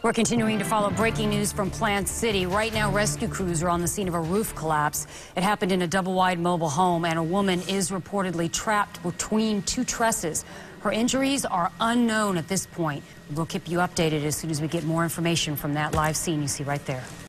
We're continuing to follow breaking news from Plant City. Right now, rescue crews are on the scene of a roof collapse. It happened in a double-wide mobile home, and a woman is reportedly trapped between two trusses. Her injuries are unknown at this point. We'll keep you updated as soon as we get more information from that live scene you see right there.